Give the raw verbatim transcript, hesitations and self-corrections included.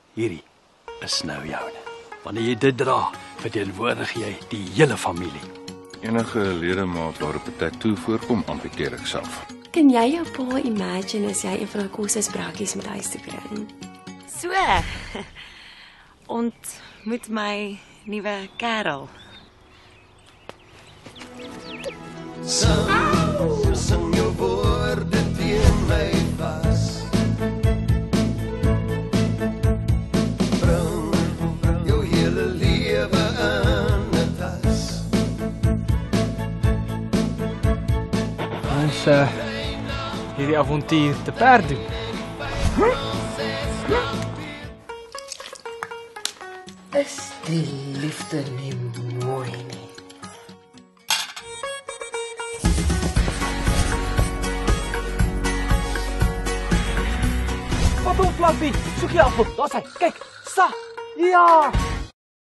hierdie is nou joune. Wanneer jy dit dra, verteenwoordig jy die hele familie. Enige ledemaat waarop 'n tattoo voorkom, amputeer ek self. Kan jy jou pa imagine as jy een van daai kosesbrakkies met huis toe bring? So, ontmoet my nuwe kerel. Sing jou woorde teen my vas. Bring jou hele lewe in 'n tas. Ons uh, hierdie avontuur te perd doen. Is die liefde nie mooi nie? Wat doen Flappy? Soek jy appel. Daar's hy. Kyk. Sa. Ja.